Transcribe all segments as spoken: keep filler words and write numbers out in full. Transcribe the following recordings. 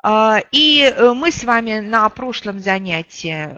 И мы с вами на прошлом занятии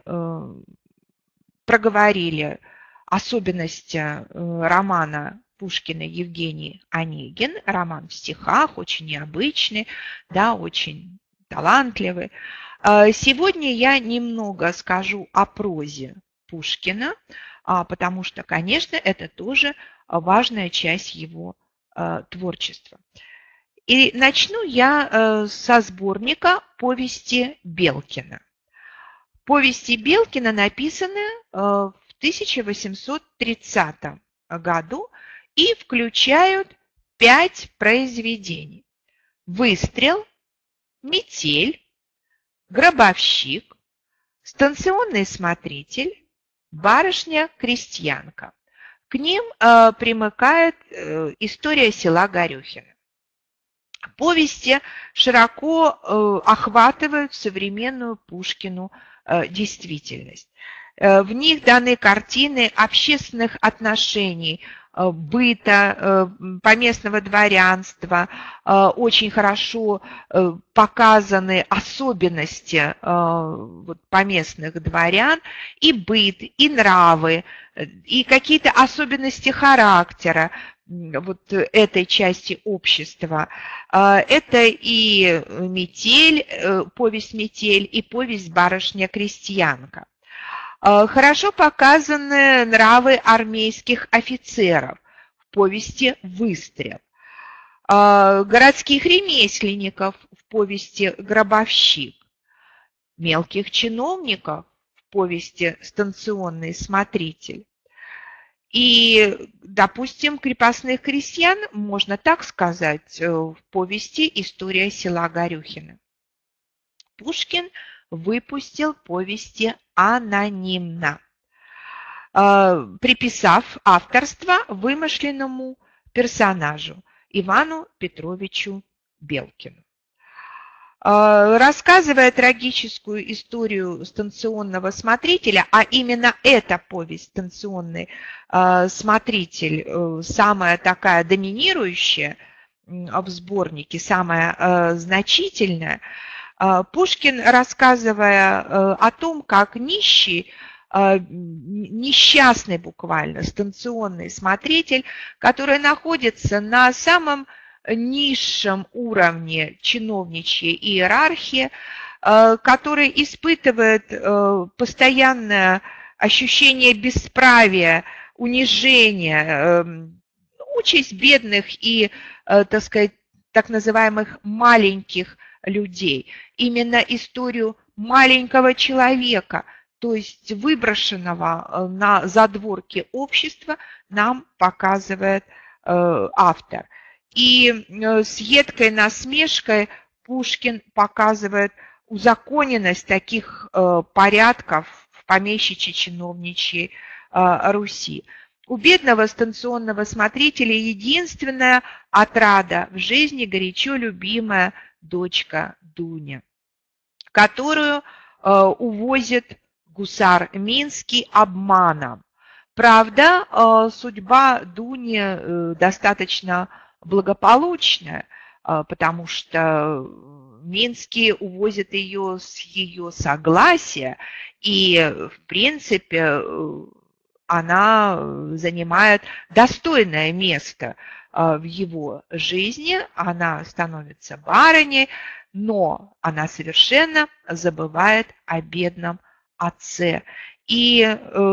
проговорили особенности романа Пушкина Евгений Онегин. Роман в стихах, очень необычный, да, очень талантливый. Сегодня я немного скажу о прозе Пушкина, потому что, конечно, это тоже важная часть его творчества. И начну я со сборника повести Белкина. Повести Белкина написаны в тысяча восемьсот тридцатом году и включают пять произведений: «Выстрел», «Метель», «Гробовщик», «Станционный смотритель», «Барышня-крестьянка». К ним примыкает история села Горюхино. Повести широко охватывают современную Пушкину действительность. В них даны картины общественных отношений, быта, поместного дворянства, очень хорошо показаны особенности поместных дворян, и быт, и нравы, и какие-то особенности характера вот этой части общества. Это и «Метель», повесть «Метель», и повесть «Барышня-крестьянка». Хорошо показаны нравы армейских офицеров в повести «Выстрел», городских ремесленников в повести «Гробовщик», мелких чиновников в повести «Станционный смотритель». И, допустим, крепостных крестьян, можно так сказать, в повести «История села Горюхино». Пушкин выпустил повести анонимно, приписав авторство вымышленному персонажу Ивану Петровичу Белкину. Рассказывая трагическую историю станционного смотрителя, а именно эта повесть «Станционный смотритель» самая такая доминирующая в сборнике, самая значительная, Пушкин, рассказывая о том, как нищий, несчастный буквально станционный смотритель, который находится на самом низшем уровне чиновничьей иерархии, который испытывает постоянное ощущение бесправия, унижения, участь бедных и, так сказать, так называемых маленьких людей. Именно историю маленького человека, то есть выброшенного на задворки общества, нам показывает автор. И с едкой насмешкой Пушкин показывает узаконенность таких порядков в помещичьей чиновничьей Руси. У бедного станционного смотрителя единственная отрада в жизни горячо любимая дочка Дуня, которую увозит гусар Минский обманом. Правда, судьба Дуни достаточно благополучная, потому что Минский увозит ее с ее согласия, и, в принципе, она занимает достойное место в его жизни, она становится барыней, но она совершенно забывает о бедном отце. И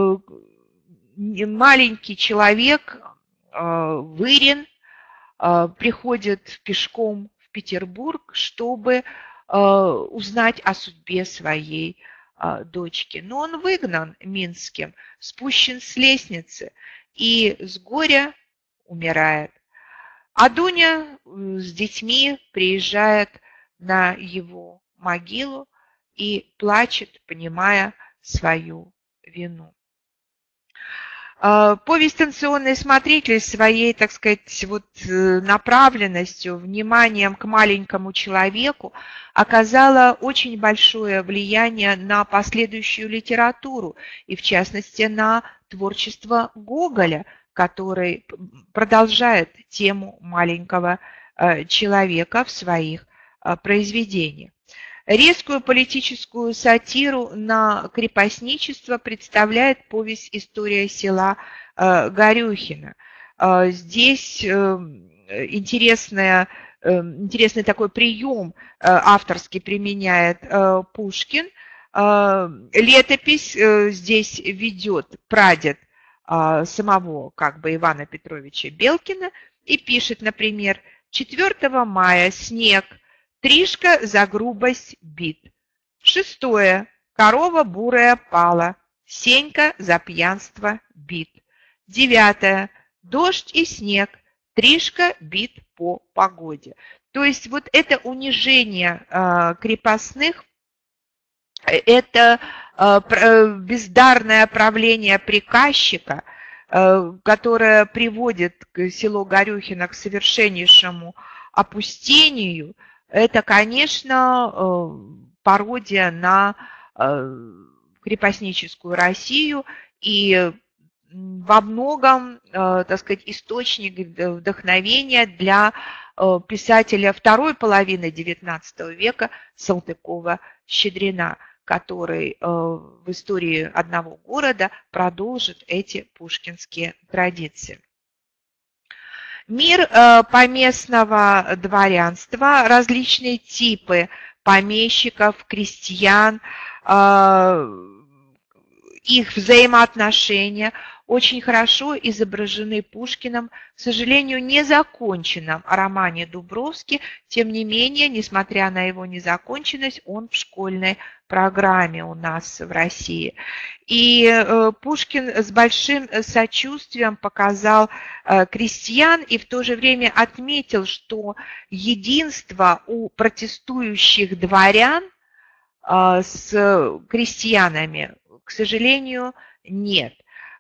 маленький человек, Вырин, приходит пешком в Петербург, чтобы узнать о судьбе своей дочки. Но он выгнан Минским, спущен с лестницы и с горя умирает. А Дуня с детьми приезжает на его могилу и плачет, понимая свою вину. Повесть «Станционный смотритель» своей, так сказать, вот направленностью, вниманием к маленькому человеку оказала очень большое влияние на последующую литературу и, в частности, на творчество Гоголя, который продолжает тему маленького человека в своих произведениях. Резкую политическую сатиру на крепостничество представляет повесть «История села Горюхино». Здесь интересная, интересный такой прием авторский применяет Пушкин. Летопись здесь ведет прадед самого как бы Ивана Петровича Белкина и пишет, например, четвёртого мая снег, Тришка за грубость бит. Шестое. Корова бурая пала, Сенька за пьянство бит. Девятое. Дождь и снег, Тришка бит по погоде. То есть вот это унижение э, крепостных, это э, бездарное правление приказчика, э, которое приводит село Горюхино к совершеннейшему опустению. Это, конечно, пародия на крепостническую Россию и во многом, так сказать, источник вдохновения для писателя второй половины девятнадцатого века Салтыкова-Щедрина, который в истории одного города продолжит эти пушкинские традиции. Мир поместного дворянства, различные типы помещиков, крестьян, их взаимоотношения очень хорошо изображены Пушкиным, к сожалению, незаконченном романе «Дубровский». Тем не менее, несмотря на его незаконченность, он в школьной программе у нас в России. И Пушкин с большим сочувствием показал крестьян и в то же время отметил, что единство у протестующих дворян с крестьянами, к сожалению, нет.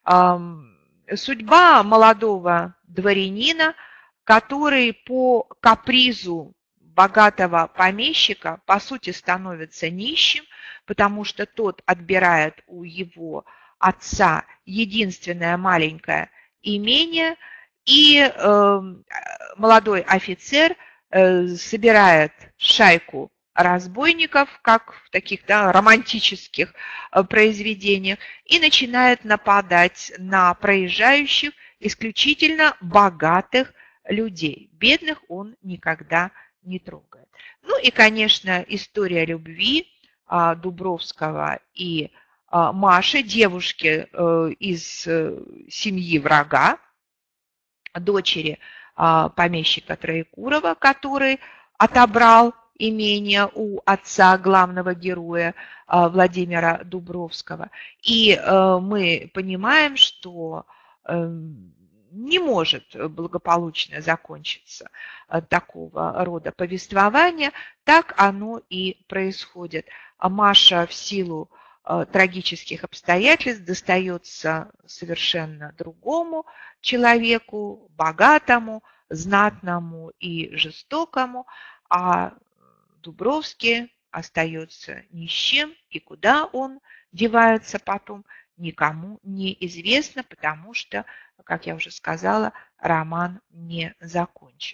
Судьба молодого дворянина, который по капризу богатого помещика, по сути, становится нищим, потому что тот отбирает у его отца единственное маленькое имение, и э, молодой офицер э, собирает шайку разбойников, как в таких да, романтических произведениях, и начинает нападать на проезжающих исключительно богатых людей. Бедных он никогда не трогает. Ну и, конечно, история любви Дубровского и Маши, девушки из семьи врага, дочери помещика Троекурова, который отобрал имение у отца главного героя Владимира Дубровского. И мы понимаем, что не может благополучно закончиться такого рода повествование, так оно и происходит. Маша в силу трагических обстоятельств достается совершенно другому человеку, богатому, знатному и жестокому, а Дубровский остается ни с чем, и куда он девается потом, никому не известно, потому что, как я уже сказала, роман не закончен.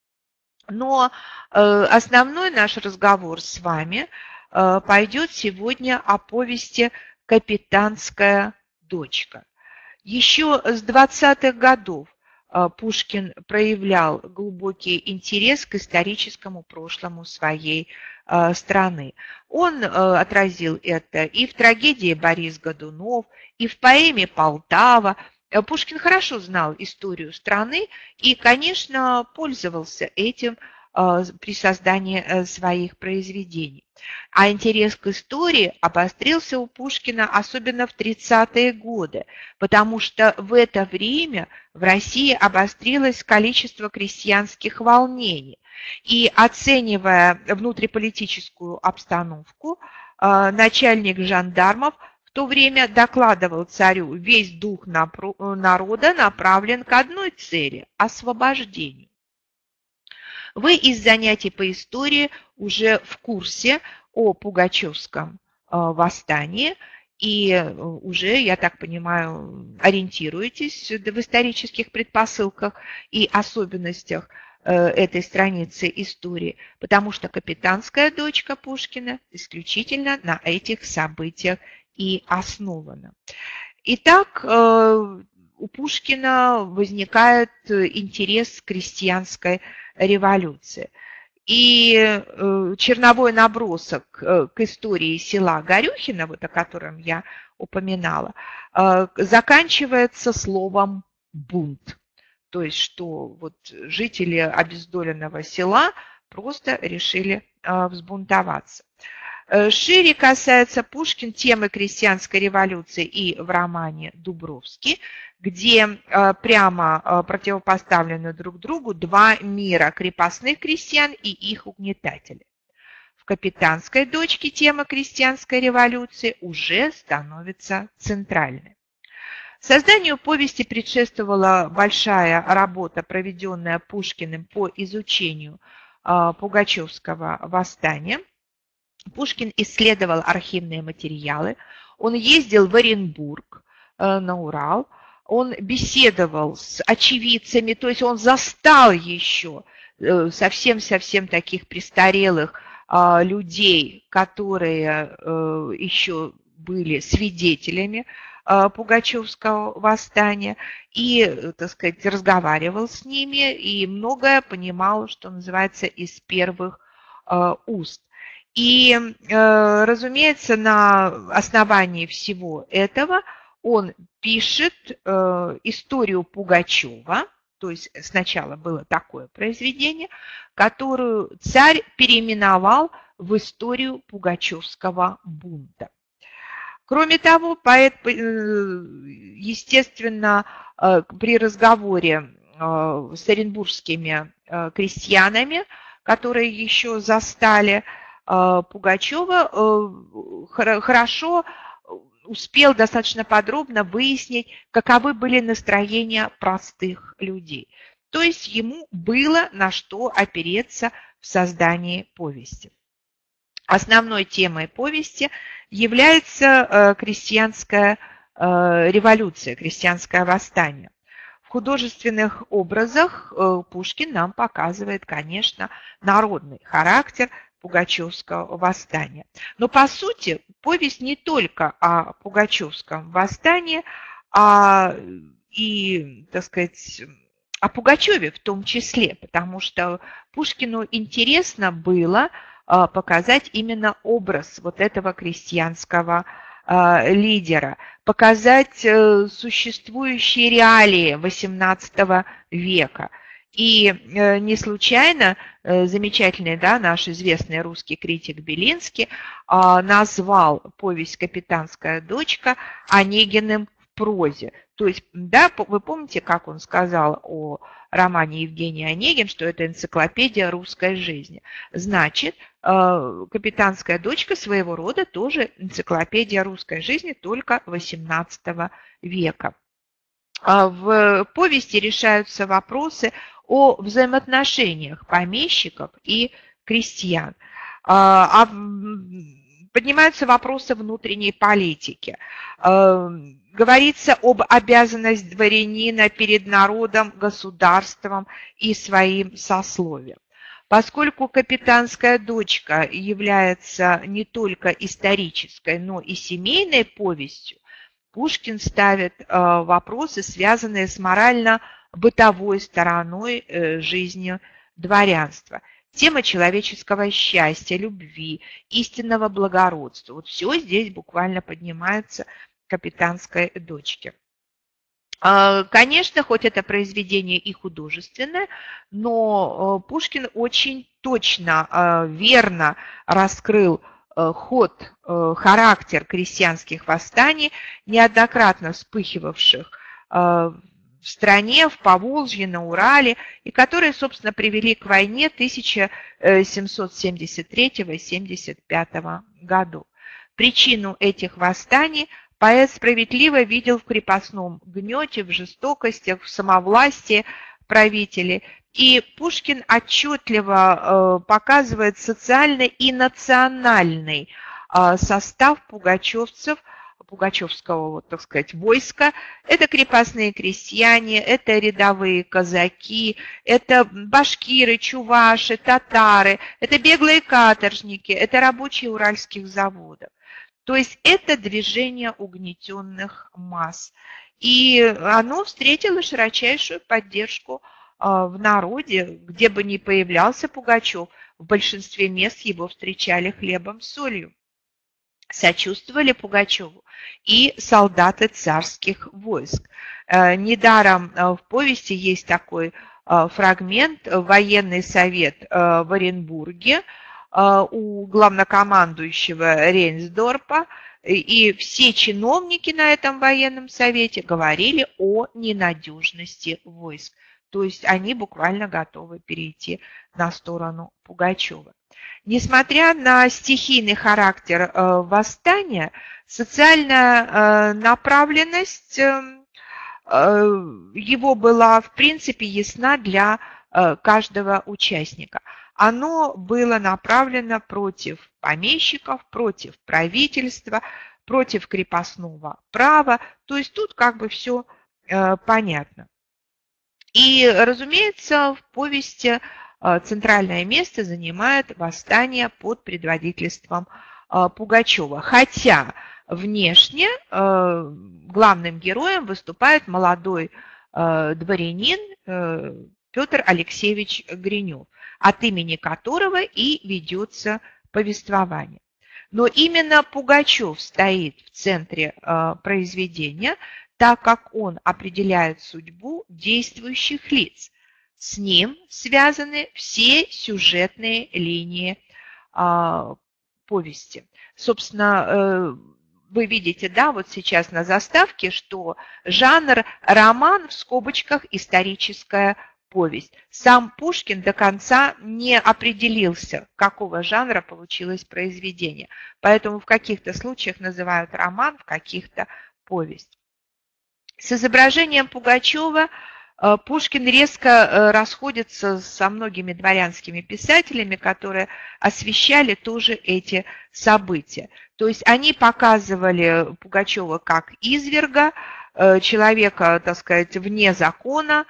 Но основной наш разговор с вами пойдет сегодня о повести «Капитанская дочка». Еще с двадцатых годов Пушкин проявлял глубокий интерес к историческому прошлому своей страны. Он отразил это и в трагедии «Борис Годунов», и в поэме «Полтава». Пушкин хорошо знал историю страны и, конечно, пользовался этим при создании своих произведений. А интерес к истории обострился у Пушкина особенно в тридцатые годы, потому что в это время в России обострилось количество крестьянских волнений. И, оценивая внутриполитическую обстановку, начальник жандармов в то время докладывал царю: весь дух народа направлен к одной цели – освобождению. Вы из занятий по истории уже в курсе о Пугачевском восстании и уже, я так понимаю, ориентируетесь в исторических предпосылках и особенностях этой страницы истории, потому что «Капитанская дочка» Пушкина исключительно на этих событиях и основана. Итак, у Пушкина возникает интерес к крестьянской революции. И черновой набросок к истории села Горюхино, вот о котором я упоминала, заканчивается словом «бунт». То есть, что вот жители обездоленного села просто решили взбунтоваться. Шире касается Пушкин темы крестьянской революции и в романе «Дубровский», где прямо противопоставлены друг другу два мира – крепостных крестьян и их угнетателей. В «Капитанской дочке» тема крестьянской революции уже становится центральной. Созданию повести предшествовала большая работа, проведенная Пушкиным по изучению Пугачевского восстания. Пушкин исследовал архивные материалы, он ездил в Оренбург, на Урал, он беседовал с очевидцами, то есть он застал еще совсем-совсем таких престарелых людей, которые еще были свидетелями Пугачевского восстания, и, так сказать, разговаривал с ними, и многое понимал, что называется, из первых уст. И, разумеется, на основании всего этого он пишет историю Пугачева, то есть сначала было такое произведение, которую царь переименовал в историю Пугачевского бунта. Кроме того, поэт, естественно, при разговоре с оренбургскими крестьянами, которые еще застали Пугачева, хорошо успел достаточно подробно выяснить, каковы были настроения простых людей. То есть ему было на что опереться в создании повести. Основной темой повести является крестьянская революция, крестьянское восстание. В художественных образах Пушкин нам показывает, конечно, народный характер Пугачевского восстания. Но, по сути, повесть не только о Пугачевском восстании, а и, так сказать, о Пугачеве в том числе, потому что Пушкину интересно было показать именно образ вот этого крестьянского лидера, показать существующие реалии восемнадцатого века. И не случайно замечательный, да, наш известный русский критик Белинский назвал повесть «Капитанская дочка» Онегиным в прозе. То есть, да, вы помните, как он сказал о романе Евгений Онегин, что это энциклопедия русской жизни. Значит, «Капитанская дочка» своего рода тоже энциклопедия русской жизни, только восемнадцатого века. В повести решаются вопросы о взаимоотношениях помещиков и крестьян. Поднимаются вопросы внутренней политики. Говорится об обязанности дворянина перед народом, государством и своим сословием. Поскольку «Капитанская дочка» является не только исторической, но и семейной повестью, Пушкин ставит вопросы, связанные с морально-бытовой стороной жизни дворянства. Тема человеческого счастья, любви, истинного благородства. Вот все здесь буквально поднимается в «Капитанской дочке». Конечно, хоть это произведение и художественное, но Пушкин очень точно, верно раскрыл ход, характер крестьянских восстаний, неоднократно вспыхивавших в стране, в Поволжье, на Урале, и которые, собственно, привели к войне тысяча семьсот семьдесят третьего — семьдесят пятого годов. Причину этих восстаний поэт справедливо видел в крепостном гнете, в жестокостях, в самовластии правителей. И Пушкин отчетливо показывает социальный и национальный состав пугачевцев пугачевского, вот, так сказать, войска. Это крепостные крестьяне, это рядовые казаки, это башкиры, чуваши, татары, это беглые каторжники, это рабочие уральских заводов. То есть это движение угнетенных масс. И оно встретило широчайшую поддержку в народе, где бы ни появлялся Пугачев, в большинстве мест его встречали хлебом с солью. Сочувствовали Пугачеву и солдаты царских войск. Недаром в повести есть такой фрагмент: военный совет в Оренбурге у главнокомандующего Рейнсдорпа, и все чиновники на этом военном совете говорили о ненадежности войск. То есть они буквально готовы перейти на сторону Пугачева. Несмотря на стихийный характер э, восстания, социальная э, направленность э, его была в принципе ясна для э, каждого участника. Оно было направлено против помещиков, против правительства, против крепостного права. То есть тут как бы все э, понятно. И, разумеется, в повести центральное место занимает восстание под предводительством Пугачева. Хотя внешне главным героем выступает молодой дворянин Петр Алексеевич Гринев, от имени которого и ведется повествование. Но именно Пугачев стоит в центре произведения, так как он определяет судьбу действующих лиц. С ним связаны все сюжетные линии э, повести. Собственно, э, вы видите, да, вот сейчас на заставке, что жанр роман, в скобочках историческая повесть. Сам Пушкин до конца не определился, какого жанра получилось произведение. Поэтому в каких-то случаях называют роман, в каких-то повесть. С изображением Пугачева Пушкин резко расходится со многими дворянскими писателями, которые освещали тоже эти события. То есть они показывали Пугачева как изверга, человека, так сказать, вне закона,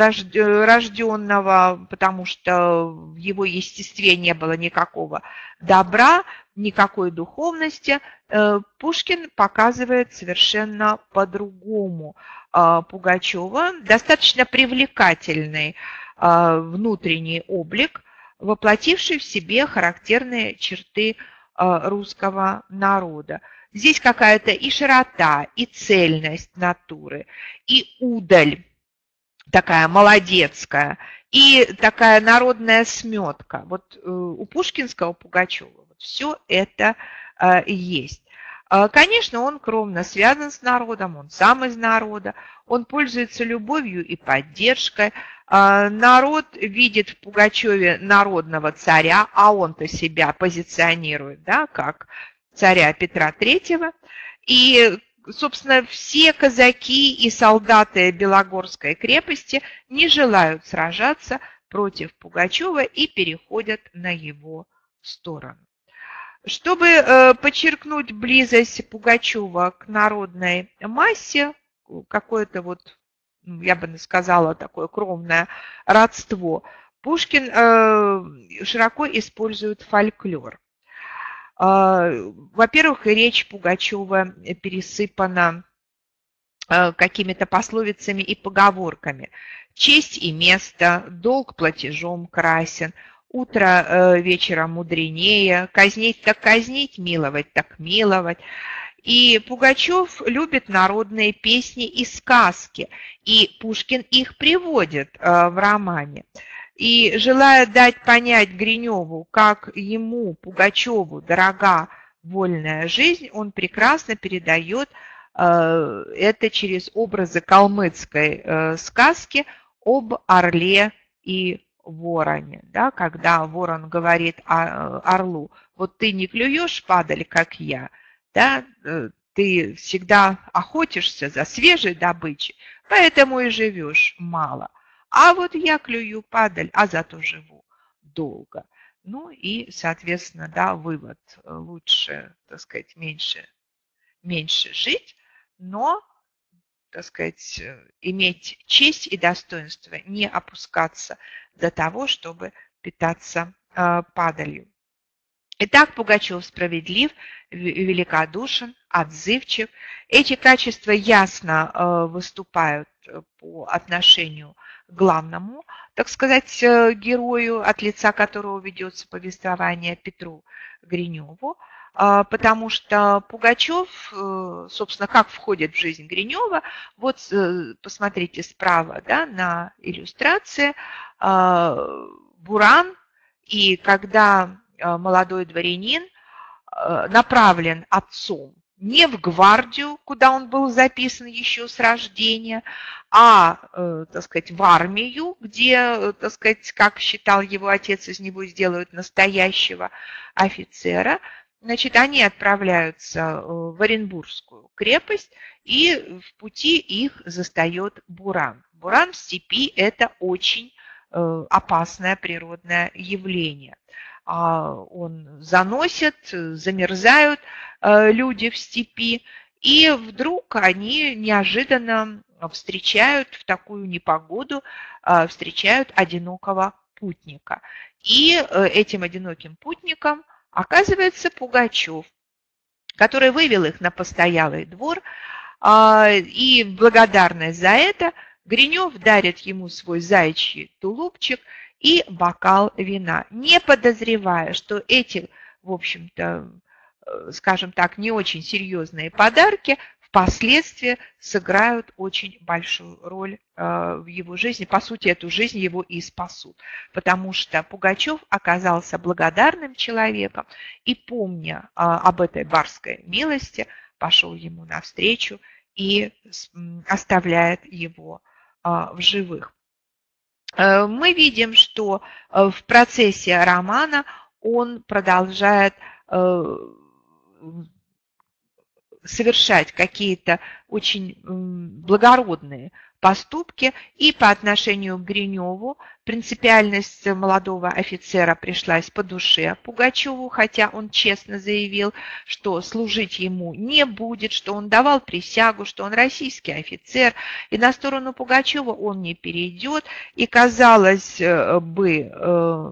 рожденного, потому что в его естестве не было никакого добра, никакой духовности. Пушкин показывает совершенно по-другому Пугачева, достаточно привлекательный внутренний облик, воплотивший в себе характерные черты русского народа. Здесь какая-то и широта, и цельность натуры, и удаль такая молодецкая, и такая народная сметка. Вот у пушкинского Пугачева вот все это есть. Конечно, он кровно связан с народом, он сам из народа, он пользуется любовью и поддержкой. Народ видит в Пугачеве народного царя, а он-то себя позиционирует, да, как царя Петра Третьего. И, собственно, все казаки и солдаты Белогорской крепости не желают сражаться против Пугачева и переходят на его сторону. Чтобы э, подчеркнуть близость Пугачева к народной массе, какое-то вот, я бы сказала, такое кровное родство, Пушкин э, широко использует фольклор. Э, во-первых, речь Пугачева пересыпана э, какими-то пословицами и поговорками. «Честь и место», «долг платежом красен», «Утро э, вечера мудренее», «казнить так казнить», «миловать так миловать». И Пугачев любит народные песни и сказки, и Пушкин их приводит э, в романе. И желая дать понять Гриневу, как ему, Пугачеву, дорога вольная жизнь, он прекрасно передает э, это через образы калмыцкой э, сказки об орле и вороне, да, когда ворон говорит орлу: вот ты не клюешь, падаль, как я, да, ты всегда охотишься за свежей добычей, поэтому и живешь мало. А вот я клюю, падаль, а зато живу долго. Ну и, соответственно, да, вывод: лучше, так сказать, меньше меньше жить, но, так сказать, иметь честь и достоинство, не опускаться до того, чтобы питаться э, падалью. Итак, Пугачев справедлив, великодушен, отзывчив. Эти качества ясно э, выступают по отношению к главному, так сказать, э, герою, от лица которого ведется повествование, Петру Гриневу, э, потому что Пугачев, э, собственно, как входит в жизнь Гринева, вот э, посмотрите справа, да, на иллюстрации, э, Буран, и когда молодой дворянин направлен отцом не в гвардию, куда он был записан еще с рождения, а, так сказать, в армию, где, так сказать, как считал его отец, из него сделают настоящего офицера. Значит, они отправляются в Оренбургскую крепость, и в пути их застает Буран. Буран в степи – это очень опасное природное явление. Он заносит, замерзают люди в степи, и вдруг они неожиданно встречают в такую непогоду, встречают одинокого путника. И этим одиноким путником оказывается Пугачев, который вывел их на постоялый двор, и в благодарность за это Гринев дарит ему свой заячий тулупчик и бокал вина, не подозревая, что эти, в общем-то, скажем так, не очень серьезные подарки впоследствии сыграют очень большую роль в его жизни. По сути, эту жизнь его и спасут, потому что Пугачев оказался благодарным человеком и, помня об этой барской милости, пошел ему навстречу и оставляет его в живых. Мы видим, что в процессе романа он продолжает совершать какие-то очень благородные поступки, и по отношению к Гриневу принципиальность молодого офицера пришлась по душе Пугачеву, хотя он честно заявил, что служить ему не будет, что он давал присягу, что он российский офицер, и на сторону Пугачева он не перейдет, и, казалось бы,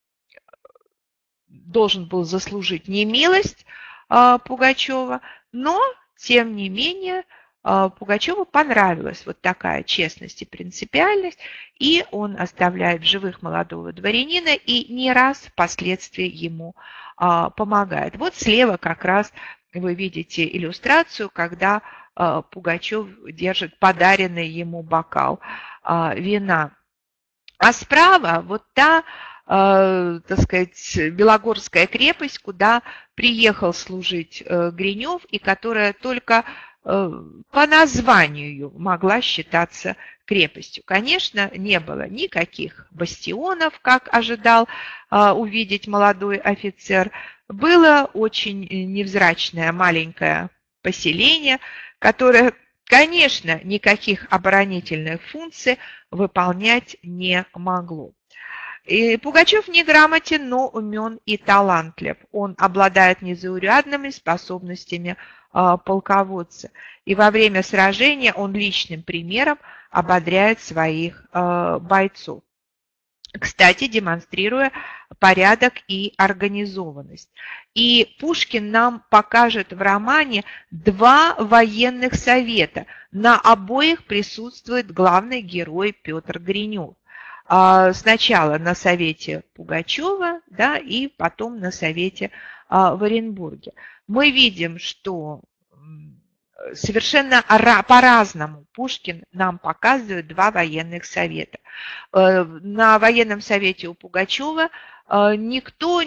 должен был заслужить немилость Пугачева, но, тем не менее, Пугачеву понравилась вот такая честность и принципиальность, и он оставляет в живых молодого дворянина и не раз впоследствии ему помогает. Вот слева как раз вы видите иллюстрацию, когда Пугачев держит подаренный ему бокал вина. А справа вот та, так сказать, Белогорская крепость, куда приехал служить Гринев, и которая только по названию могла считаться крепостью. Конечно, не было никаких бастионов, как ожидал увидеть молодой офицер. Было очень невзрачное маленькое поселение, которое, конечно, никаких оборонительных функций выполнять не могло. И Пугачев не грамотен, но умен и талантлив. Он обладает незаурядными способностями э, полководца. И во время сражения он личным примером ободряет своих э, бойцов. Кстати, демонстрируя порядок и организованность. И Пушкин нам покажет в романе два военных совета. На обоих присутствует главный герой Петр Гринев. Сначала на совете Пугачева, да, и потом на совете в Оренбурге. Мы видим, что совершенно по-разному Пушкин нам показывает два военных совета. На военном совете у Пугачева никто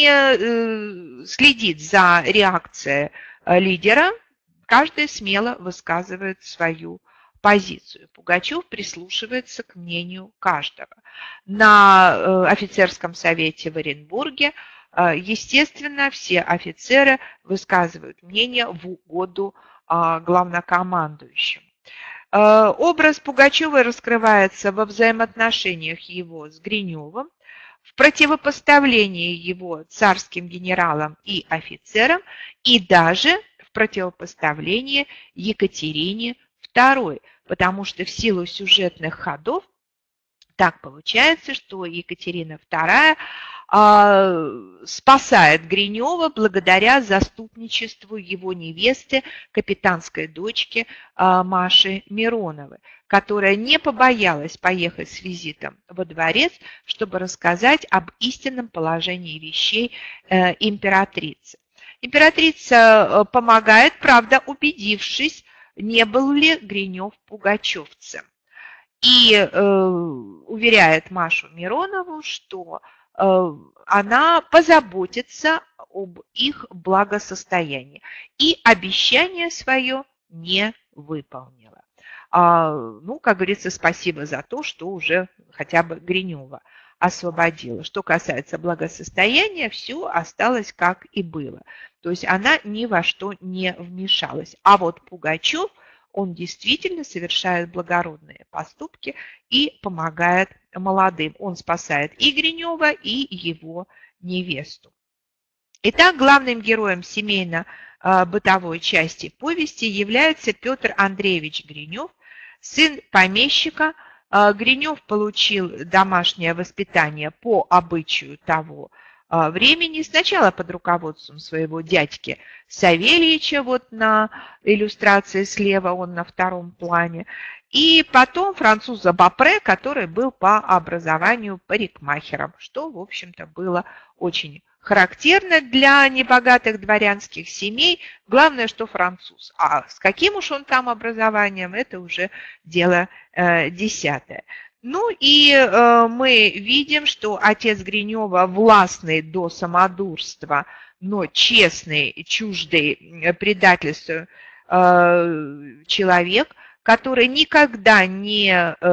не следит за реакцией лидера, каждый смело высказывает свою позицию. Пугачев прислушивается к мнению каждого. На офицерском совете в Оренбурге, естественно, все офицеры высказывают мнение в угоду главнокомандующим. Образ Пугачева раскрывается во взаимоотношениях его с Гриневым, в противопоставлении его царским генералам и офицерам, и даже в противопоставление Екатерине второй, потому что в силу сюжетных ходов так получается, что Екатерина вторая э, спасает Гринева благодаря заступничеству его невесты, капитанской дочки э, Маши Мироновой, которая не побоялась поехать с визитом во дворец, чтобы рассказать об истинном положении вещей э, императрицы. Императрица э, помогает, правда, убедившись, не был ли Гринев пугачевцем. И э, уверяет Машу Миронову, что э, она позаботится об их благосостоянии. И обещание свое не выполнила. А, ну, как говорится, спасибо за то, что уже хотя бы Гринева освободила. Что касается благосостояния, все осталось как и было. То есть она ни во что не вмешалась. А вот Пугачев, он действительно совершает благородные поступки и помогает молодым. Он спасает и Гринева, и его невесту. Итак, главным героем семейно-бытовой части повести является Петр Андреевич Гринев, сын помещика. Гринев получил домашнее воспитание по обычаю того времени, сначала под руководством своего дядьки Савельича, вот на иллюстрации слева, он на втором плане, и потом француза Бапре, который был по образованию парикмахером, что, в общем-то, было очень характерно для небогатых дворянских семей. Главное, что француз. А с каким уж он там образованием, это уже дело э, десятое. Ну и э, мы видим, что отец Гринева властный до самодурства, но честный, чуждый предательству э, человек, который никогда не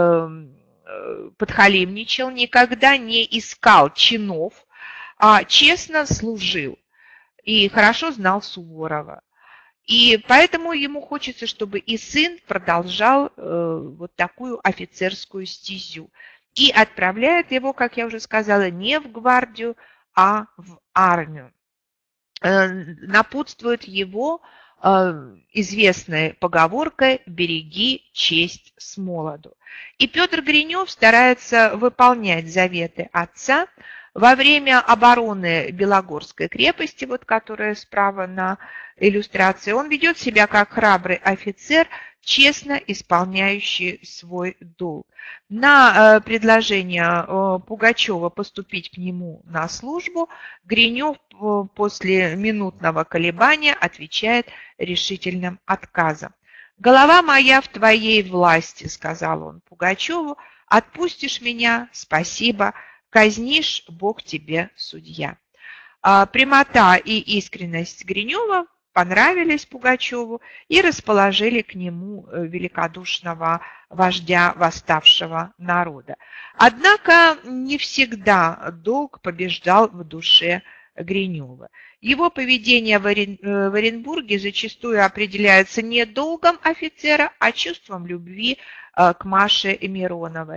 э, подхалимничал, никогда не искал чинов, а честно служил и хорошо знал Суворова. И поэтому ему хочется, чтобы и сын продолжал э, вот такую офицерскую стезю. И отправляет его, как я уже сказала, не в гвардию, а в армию. Э, напутствует его э, известной поговоркой «береги честь с молоду». И Петр Гринев старается выполнять заветы отца. Во время обороны Белогорской крепости, вот которая справа на иллюстрации, он ведет себя как храбрый офицер, честно исполняющий свой долг. На предложение Пугачева поступить к нему на службу Гринев после минутного колебания отвечает решительным отказом. «Голова моя в твоей власти», — сказал он Пугачеву, — «отпустишь меня, спасибо, казнишь, Бог тебе судья». Прямота и искренность Гринева понравились Пугачеву и расположили к нему великодушного вождя восставшего народа. Однако не всегда долг побеждал в душе Гринева. Его поведение в Оренбурге зачастую определяется не долгом офицера, а чувством любви к Маше Мироновой.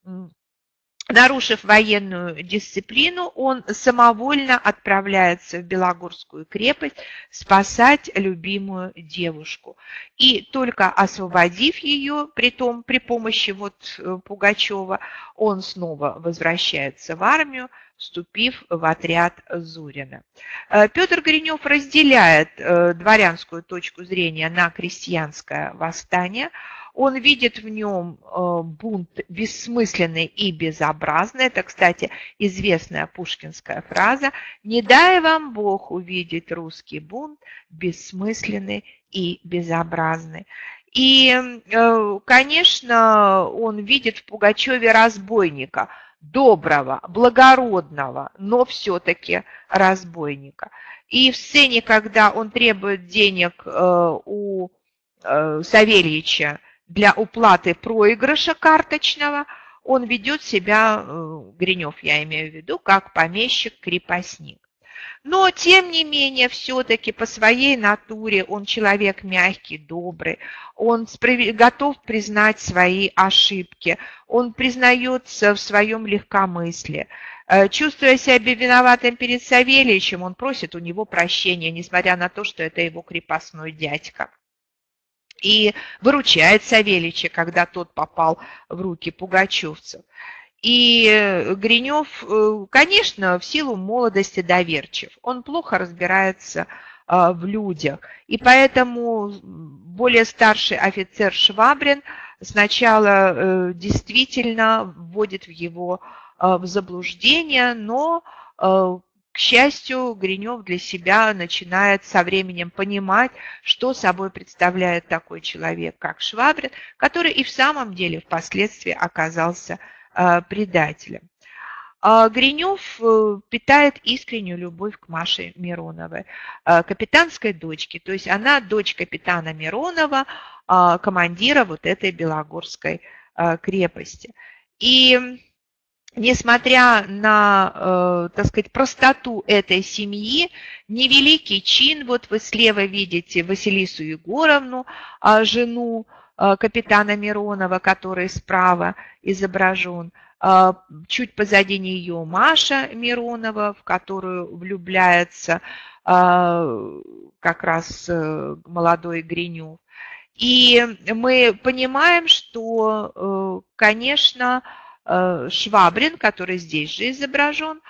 Нарушив военную дисциплину, он самовольно отправляется в Белогорскую крепость спасать любимую девушку. И только освободив ее, притом при помощи вот Пугачева, он снова возвращается в армию, вступив в отряд Зурина. Петр Гринев разделяет дворянскую точку зрения на крестьянское восстание. Он видит в нем бунт бессмысленный и безобразный. Это, кстати, известная пушкинская фраза: «Не дай вам Бог увидеть русский бунт, бессмысленный и безобразный». И, конечно, он видит в Пугачеве разбойника, доброго, благородного, но все-таки разбойника. И в сцене, когда он требует денег у Савельича для уплаты проигрыша карточного, он ведет себя, Гринев я имею в виду, как помещик-крепостник. Но, тем не менее, все-таки по своей натуре он человек мягкий, добрый, он готов признать свои ошибки, он признается в своем легкомыслии. Чувствуя себя виноватым перед Савельичем, он просит у него прощения, несмотря на то, что это его крепостной дядька. И выручает Савельича, когда тот попал в руки пугачевцев. И Гринев, конечно, в силу молодости доверчив. Он плохо разбирается в людях. И поэтому более старший офицер Швабрин сначала действительно вводит в его в заблуждение, но, к счастью, Гринев для себя начинает со временем понимать, что собой представляет такой человек, как Швабрин, который и в самом деле впоследствии оказался предателем. Гринев питает искреннюю любовь к Маше Мироновой, капитанской дочке, то есть она дочь капитана Миронова, командира вот этой Белогорской крепости. И несмотря на, так сказать, простоту этой семьи, невеликий чин, вот вы слева видите Василису Егоровну, жену капитана Миронова, который справа изображен, чуть позади нее Маша Миронова, в которую влюбляется как раз молодой Гринев. И мы понимаем, что, конечно, Швабрин, который здесь же изображен,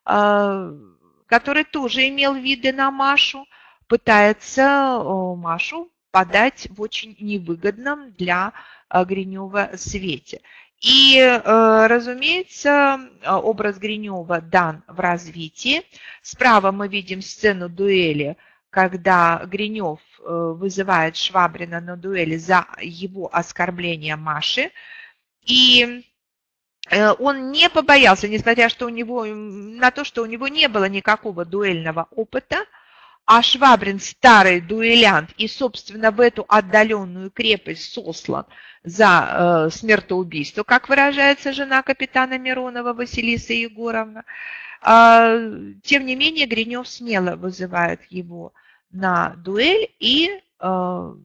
который тоже имел виды на Машу, пытается Машу подать в очень невыгодном для Гринева свете. И, разумеется, образ Гринева дан в развитии. Справа мы видим сцену дуэли, когда Гринев вызывает Швабрина на дуэли за его оскорбление Маши. И он не побоялся, несмотря что у него, на то, что у него не было никакого дуэльного опыта, а Швабрин старый дуэлянт и, собственно, в эту отдаленную крепость сослан за э, смертоубийство, как выражается жена капитана Миронова Василиса Егоровна. Э, тем не менее, Гринев смело вызывает его на дуэль, и э,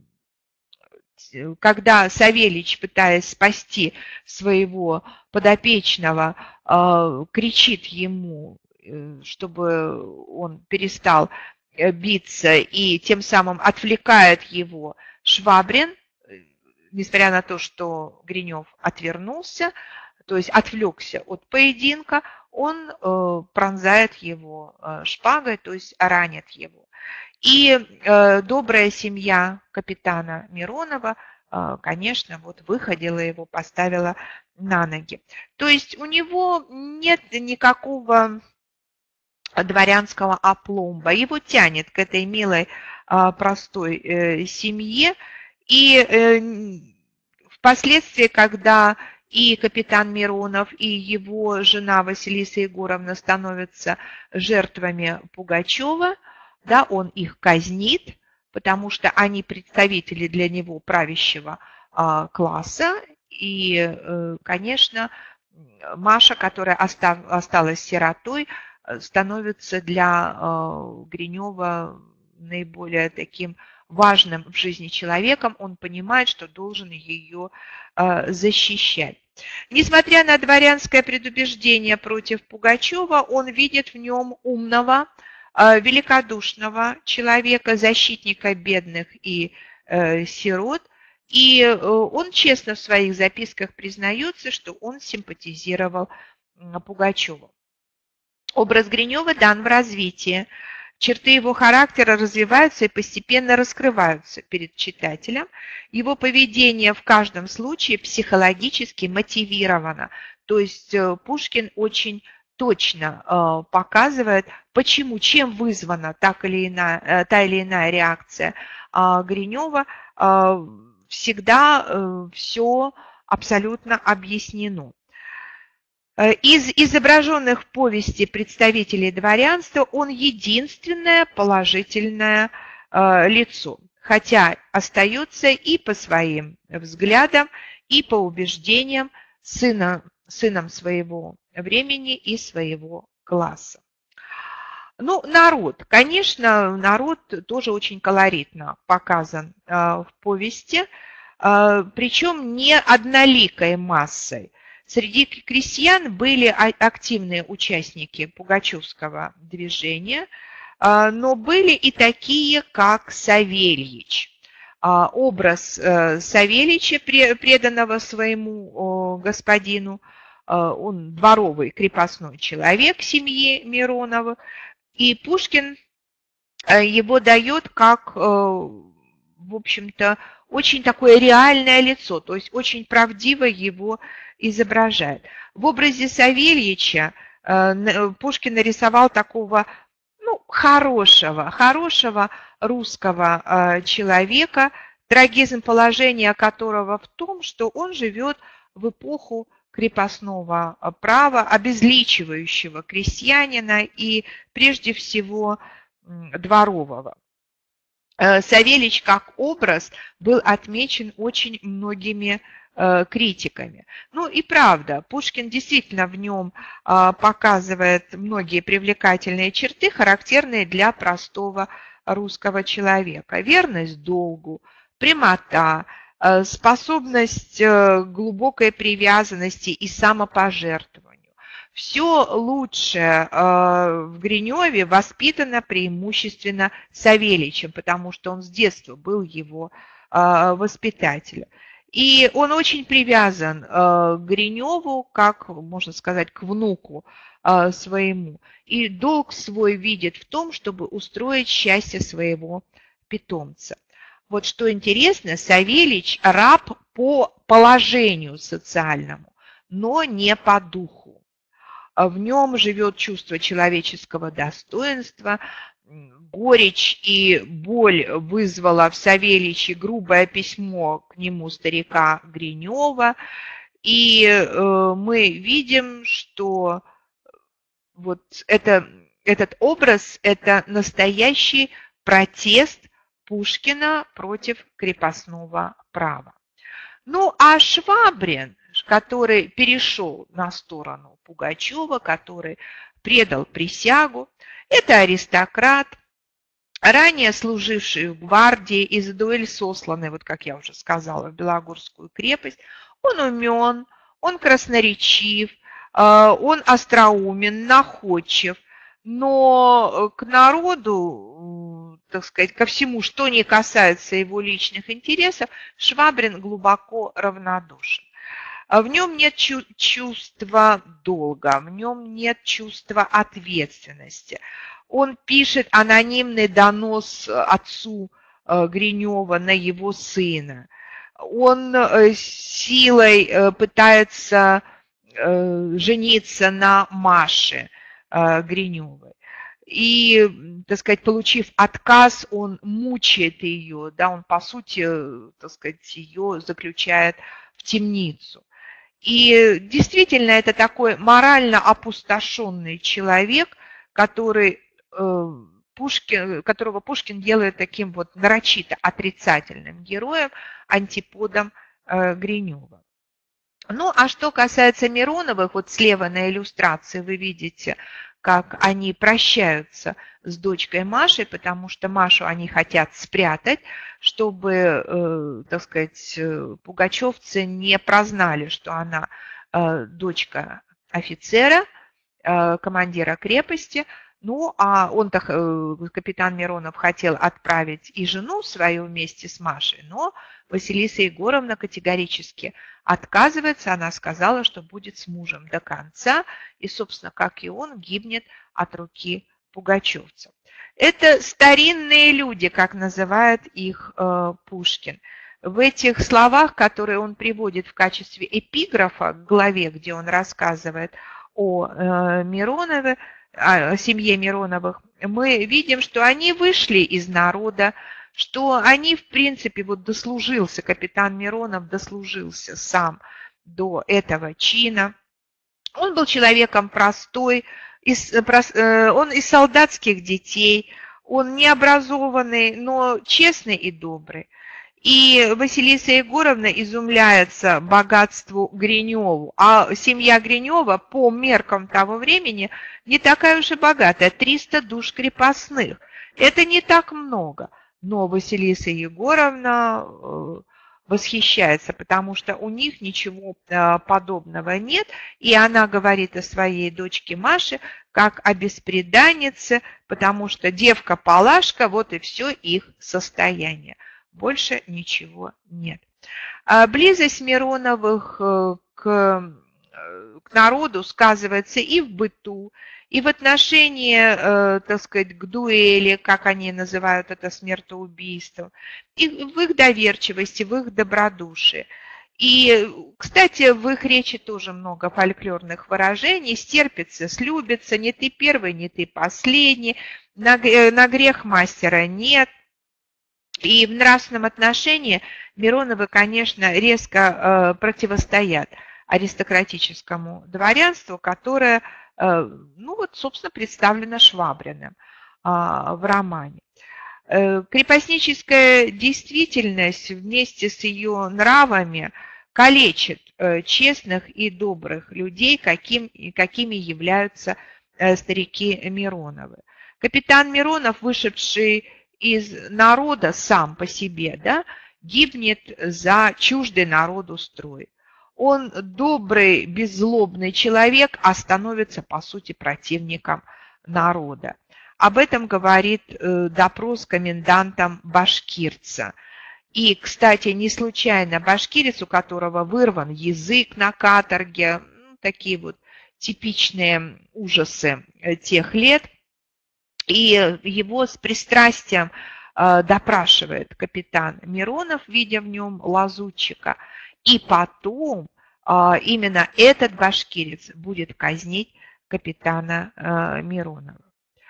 когда Савельич, пытаясь спасти своего подопечного, э, кричит ему, э, чтобы он перестал биться и тем самым отвлекает его, Швабрин, несмотря на то, что Гринев отвернулся, то есть отвлекся от поединка, он э, пронзает его э, шпагой, то есть ранит его. И э, добрая семья капитана Миронова, э, конечно, вот выходила его, поставила на ноги. То есть у него нет никакого дворянского опломба. Его тянет к этой милой, простой семье. И впоследствии, когда и капитан Миронов, и его жена Василиса Егоровна становятся жертвами Пугачева, да, он их казнит, потому что они представители для него правящего класса. И, конечно, Маша, которая осталась сиротой, становится для э, Гринева наиболее таким важным в жизни человеком. Он понимает, что должен ее э, защищать. Несмотря на дворянское предубеждение против Пугачева, он видит в нем умного, э, великодушного человека, защитника бедных и э, сирот. И э, он честно в своих записках признается, что он симпатизировал э, Пугачеву. Образ Гринева дан в развитии. Черты его характера развиваются и постепенно раскрываются перед читателем. Его поведение в каждом случае психологически мотивировано. То есть Пушкин очень точно показывает, почему, чем вызвана так или иная, та или иная реакция Гринева. Всегда все абсолютно объяснено. Из изображенных в повести представителей дворянства он единственное положительное э, лицо, хотя остается и по своим взглядам, и по убеждениям сына, сыном своего времени и своего класса. Ну, народ. Конечно, народ тоже очень колоритно показан э, в повести, э, причем не одноликой массой. Среди крестьян были активные участники пугачевского движения, но были и такие, как Савельич. Образ Савельича, преданного своему господину, он дворовый крепостной человек семьи Мироновых, и Пушкин его дает как, в общем-то, очень такое реальное лицо, то есть очень правдиво его изображает. В образе Савельича Пушкин нарисовал такого, ну, хорошего, хорошего русского человека, трагизм положения которого в том, что он живет в эпоху крепостного права, обезличивающего крестьянина и прежде всего дворового. Савельич как образ был отмечен очень многими критиками. Ну и правда, Пушкин действительно в нем показывает многие привлекательные черты, характерные для простого русского человека. Верность долгу, прямота, способность к глубокой привязанности и самопожертвованию. Все лучшее в Гриневе воспитано преимущественно Савельичем, потому что он с детства был его воспитателем. И он очень привязан к Гриневу, как, можно сказать, к внуку своему. И долг свой видит в том, чтобы устроить счастье своего питомца. Вот что интересно, Савельич раб по положению социальному, но не по духу. В нем живет чувство человеческого достоинства. Горечь и боль вызвала в Савельиче грубое письмо к нему старика Гринева. И э, мы видим, что вот это, этот образ – это настоящий протест Пушкина против крепостного права. Ну, а Швабрин, который перешел на сторону Пугачева, который предал присягу, это аристократ, ранее служивший в гвардии и за дуэль сосланный, вот как я уже сказала, в Белогорскую крепость. Он умен, он красноречив, он остроумен, находчив, но к народу, так сказать, ко всему, что не касается его личных интересов, Швабрин глубоко равнодушен. В нем нет чувства долга, в нем нет чувства ответственности. Он пишет анонимный донос отцу Гринева на его сына. Он силой пытается жениться на Маше Гриневой. И, так сказать, получив отказ, он мучает ее, да, он, по сути, так сказать, ее заключает в темницу. И действительно, это такой морально опустошенный человек, который, э, Пушкин, которого Пушкин делает таким вот нарочито отрицательным героем, антиподом э, Гринева. Ну, а что касается Мироновых, вот слева на иллюстрации вы видите, как они прощаются с дочкой Машей, потому что Машу они хотят спрятать, чтобы, э, так сказать, пугачевцы не прознали, что она э, дочка офицера, э, командира крепости. Ну, а он-то, э, капитан Миронов, хотел отправить и жену свою вместе с Машей, но Василиса Егоровна категорически отказывается. Она сказала, что будет с мужем до конца, и, собственно, как и он, гибнет от руки пугачевцев. Это старинные люди, как называет их э, Пушкин. В этих словах, которые он приводит в качестве эпиграфа к главе, где он рассказывает о э, Миронове, о семье Мироновых, мы видим, что они вышли из народа, что они, в принципе, вот дослужился, капитан Миронов дослужился сам до этого чина. Он был человеком простой, из, он из солдатских детей, он необразованный, но честный и добрый. И Василиса Егоровна изумляется богатству Гриневу, а семья Гринева по меркам того времени не такая уж и богатая, триста душ крепостных. Это не так много. Но Василиса Егоровна восхищается, потому что у них ничего подобного нет, и она говорит о своей дочке Маше как о бесприданнице, потому что девка-палашка, вот и все их состояние. Больше ничего нет. Близость Мироновых к, к народу сказывается и в быту, и в отношении, э, так сказать, к дуэли, как они называют это смертоубийство, и в их доверчивости, в их добродушии. И, кстати, в их речи тоже много фольклорных выражений. Стерпится, слюбится, не ты первый, не ты последний, на, на грех мастера нет. И в нравственном отношении Мироновы, конечно, резко э, противостоят аристократическому дворянству, которое, ну вот, собственно, представлено Швабриным в романе. Крепостническая действительность вместе с ее нравами калечит честных и добрых людей, каким, какими являются старики Мироновы. Капитан Миронов, вышедший из народа сам по себе, да, гибнет за чуждый народу строй. Он добрый, беззлобный человек, а становится, по сути, противником народа. Об этом говорит э, допрос с комендантом башкирца. И, кстати, не случайно башкирец, у которого вырван язык на каторге, ну, такие вот типичные ужасы тех лет, и его с пристрастием э, допрашивает капитан Миронов, видя в нем лазутчика. И потом а, именно этот башкирец будет казнить капитана а, Миронова.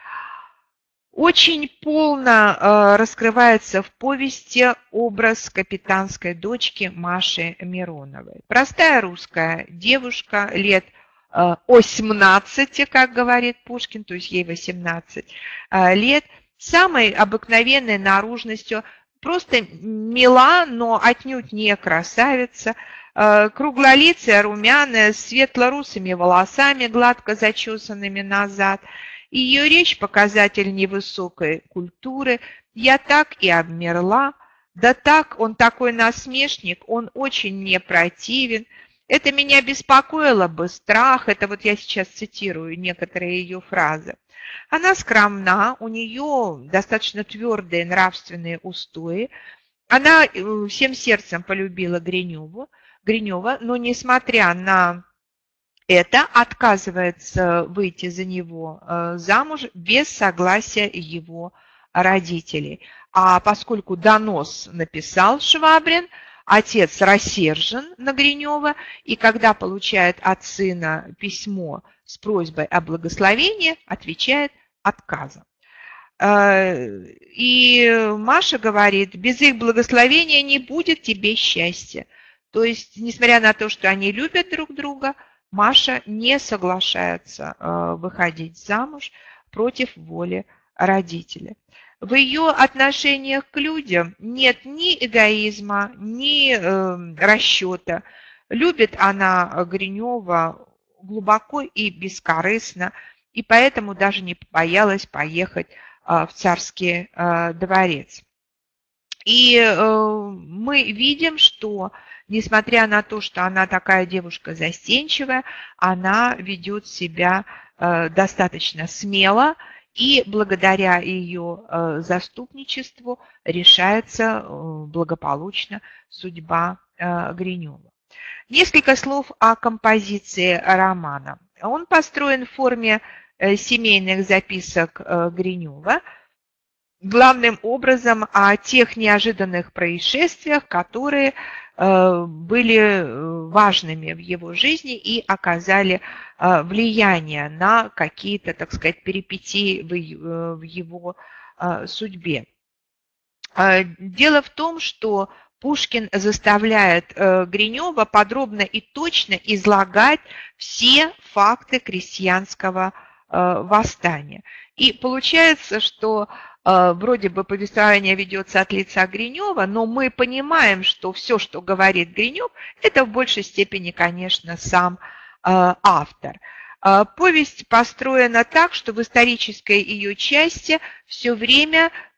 Очень полно а, раскрывается в повести образ капитанской дочки Маши Мироновой. Простая русская девушка, лет а, восемнадцати, как говорит Пушкин, то есть ей восемнадцать а, лет, самой обыкновенной наружностью, просто мила, но отнюдь не красавица, круглолицая, румяная, с светло-русыми волосами, гладко зачесанными назад. Ее речь – показатель невысокой культуры. «Я так и обмерла». Да так, он такой насмешник, он очень мне противен. Это меня беспокоило бы, страх. Это вот я сейчас цитирую некоторые ее фразы. Она скромна, у нее достаточно твердые нравственные устои. Она всем сердцем полюбила Гриневу, Гринева, но, несмотря на это, отказывается выйти за него замуж без согласия его родителей. А поскольку донос написал Швабрин, отец рассержен на Гринева, и когда получает от сына письмо с просьбой о благословении, отвечает отказом. И Маша говорит, без их благословения не будет тебе счастья. То есть, несмотря на то, что они любят друг друга, Маша не соглашается выходить замуж против воли родителей. В ее отношениях к людям нет ни эгоизма, ни э, расчета. Любит она Гринева глубоко и бескорыстно, и поэтому даже не побоялась поехать э, в царский э, дворец. И э, мы видим, что, несмотря на то, что она такая девушка застенчивая, она ведет себя э, достаточно смело, и благодаря ее э, заступничеству решается э, благополучно судьба э, Гринева. Несколько слов о композиции романа. Он построен в форме э, семейных записок э, Гринева, главным образом о тех неожиданных происшествиях, которые э, были важными в его жизни и оказали э, влияние на какие-то, так сказать, перипетии в, в его э, судьбе. Э, дело в том, что Пушкин заставляет э, Гринева подробно и точно излагать все факты крестьянского э, восстания. И получается, что вроде бы повествование ведется от лица Гринева, но мы понимаем, что все, что говорит Гринев, это в большей степени, конечно, сам автор. Повесть построена так, что в исторической ее части все время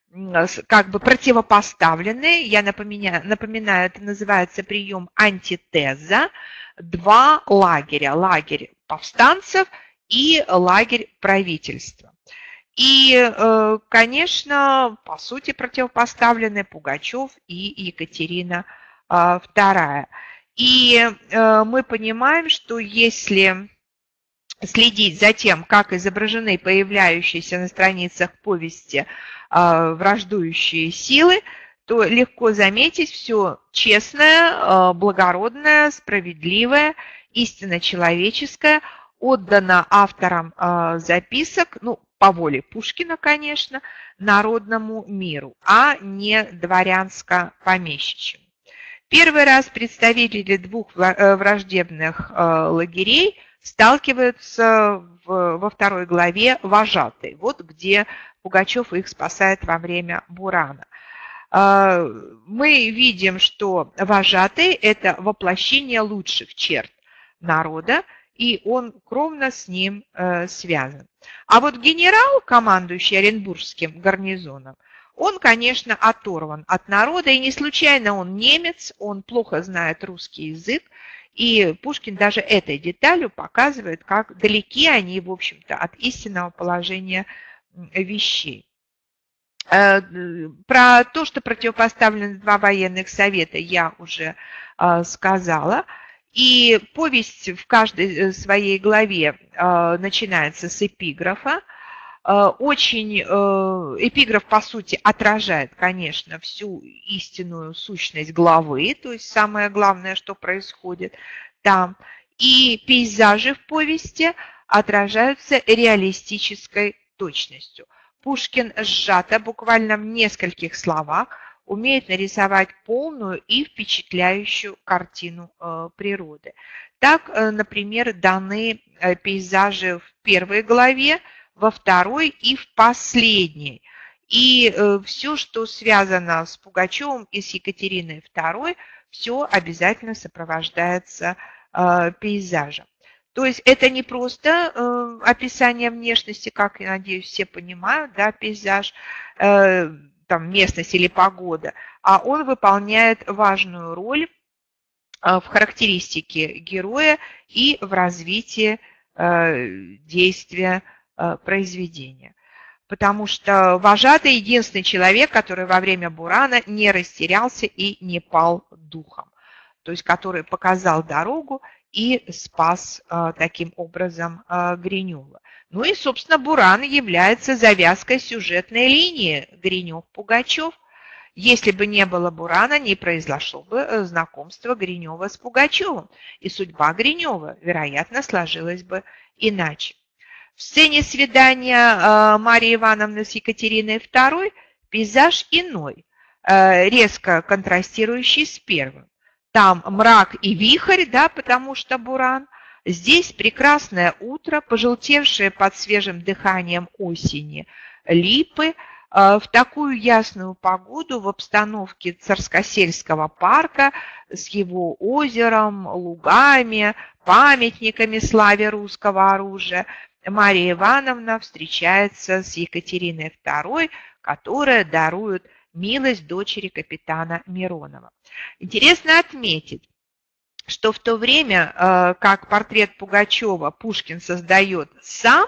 как бы противопоставлены. Я напоминаю, напоминаю, это называется прием антитеза. Два лагеря. Лагерь повстанцев и лагерь правительства. И, конечно, по сути противопоставлены Пугачев и Екатерина вторая. И мы понимаем, что если следить за тем, как изображены появляющиеся на страницах повести э, враждующие силы, то легко заметить все честное, э, благородное, справедливое, истинно человеческое, отдано авторам э, записок, ну, по воле Пушкина, конечно, народному миру, а не дворянско-помещичьему. Первый раз представители двух враждебных э, лагерей сталкиваются в, во второй главе вожатые, вот где Пугачев их спасает во время бурана. Мы видим, что вожатый – это воплощение лучших черт народа, и он кровно с ним связан. А вот генерал, командующий Оренбургским гарнизоном, он, конечно, оторван от народа, и не случайно он немец, он плохо знает русский язык, и Пушкин даже этой деталью показывает, как далеки они, в общем-то, от истинного положения вещей. Про то, что противопоставлены два военных совета, я уже сказала. И повесть в каждой своей главе начинается с эпиграфа. Очень эпиграф, по сути, отражает, конечно, всю истинную сущность главы, то есть самое главное, что происходит там. И пейзажи в повести отражаются реалистической точностью. Пушкин сжато, буквально в нескольких словах, умеет нарисовать полную и впечатляющую картину природы. Так, например, даны пейзажи в первой главе, во второй и в последней. И э, все, что связано с Пугачевым и с Екатериной второй, все обязательно сопровождается э, пейзажем. То есть это не просто э, описание внешности, как, я надеюсь, все понимают, да, пейзаж, э, там, местность или погода, а он выполняет важную роль э, в характеристике героя и в развитии э, действия произведения. Потому что вожатый единственный человек, который во время бурана не растерялся и не пал духом. То есть который показал дорогу и спас а, таким образом а, Гринева. Ну и, собственно, буран является завязкой сюжетной линии Гринев-Пугачев. Если бы не было бурана, не произошло бы знакомство Гринева с Пугачевым. И судьба Гринева, вероятно, сложилась бы иначе. В сцене свидания Марии Ивановны с Екатериной второй пейзаж иной, резко контрастирующий с первым. Там мрак и вихрь, да, потому что буран. Здесь прекрасное утро, пожелтевшие под свежим дыханием осени липы. В такую ясную погоду в обстановке Царскосельского парка с его озером, лугами, памятниками славе русского оружия Мария Ивановна встречается с Екатериной второй, которая дарует милость дочери капитана Миронова. Интересно отметить, что в то время, как портрет Пугачева Пушкин создает сам,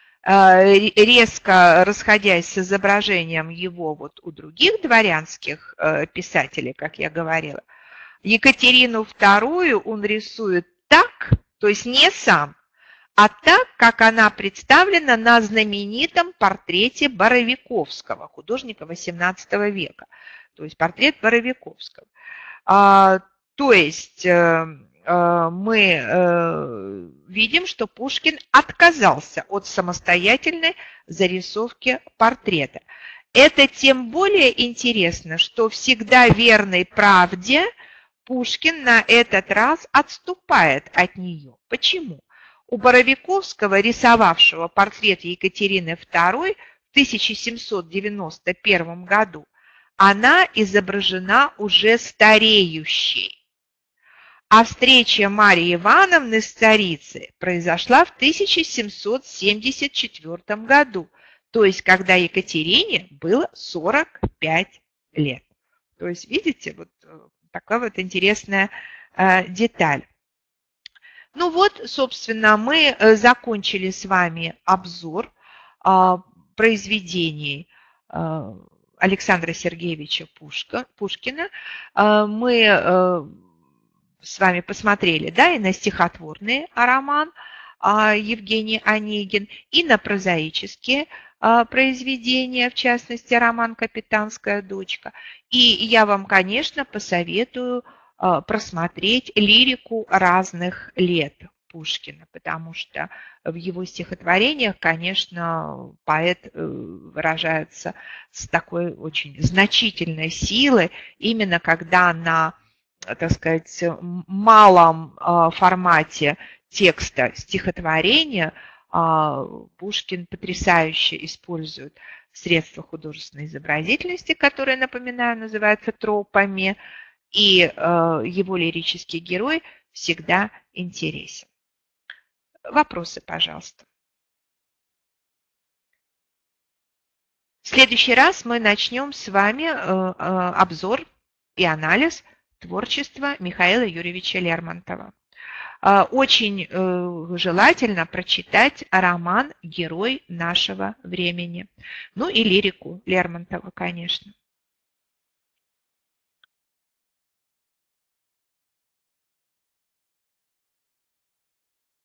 резко расходясь с изображением его вот у других дворянских писателей, как я говорила, Екатерину вторую он рисует так, то есть не сам, а так, как она представлена на знаменитом портрете Боровиковского, художника восемнадцатого века, то есть портрет Боровиковского. А, то есть э, э, мы э, видим, что Пушкин отказался от самостоятельной зарисовки портрета. Это тем более интересно, что всегда верной правде Пушкин на этот раз отступает от нее. Почему? У Боровиковского, рисовавшего портрет Екатерины второй в тысяча семьсот девяносто первом году, она изображена уже стареющей. А встреча Марии Ивановны с царицей произошла в тысяча семьсот семьдесят четвёртом году, То есть, когда Екатерине было сорок пять лет. То есть, видите, вот такая вот интересная э, деталь. Ну вот, собственно, мы закончили с вами обзор э, произведений э, Александра Сергеевича Пушка, Пушкина. Э, мы э, с вами посмотрели, да, и на стихотворный роман э, Евгений Онегин, и на прозаические произведения, в частности, роман «Капитанская дочка». И я вам, конечно, посоветую просмотреть лирику разных лет Пушкина, потому что в его стихотворениях, конечно, поэт выражается с такой очень значительной силой, именно когда на, так сказать, малом формате текста стихотворения Пушкин потрясающе использует средства художественной изобразительности, которые, напоминаю, называются тропами, и его лирический герой всегда интересен. Вопросы, пожалуйста. В следующий раз мы начнем с вами обзор и анализ творчества Михаила Юрьевича Лермонтова. Очень желательно прочитать роман «Герой нашего времени». Ну и лирику Лермонтова, конечно.